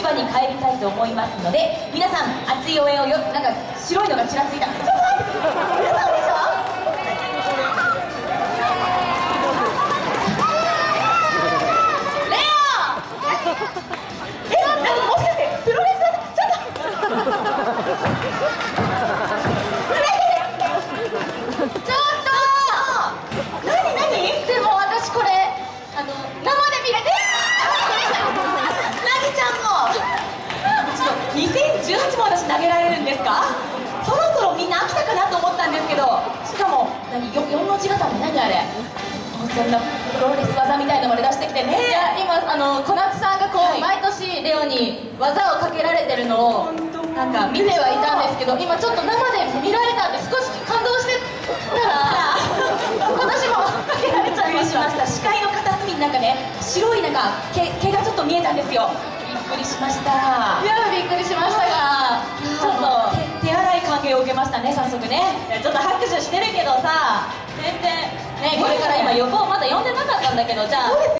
場に帰りたいと思いますので、皆さん熱い応援をなんか白いのがちらついた。ちょっと待って、皆さんでしょ。2018も私投げられるんですか？そろそろみんな飽きたかなと思ったんですけど、しかも4の字型の何あれ、そんなプロレス技みたいなのまで出してきてね。 いや今小夏さんがこう、毎年レオに技をかけられてるのをなんか見てはいたんですけど、今ちょっと生で見られたんで少し感動してたら今年もかけられちゃいました。 視界の片隅になんかね、白いなんか毛がちょっと見えたんですよ。びっくりしました。 いやびっくりしましたが、 ちょっと手荒い歓迎を受けましたね、早速ね。 ちょっと拍手してるけどさ、全然ね、これから今横をまだ呼んでなかったんだけど、じゃあ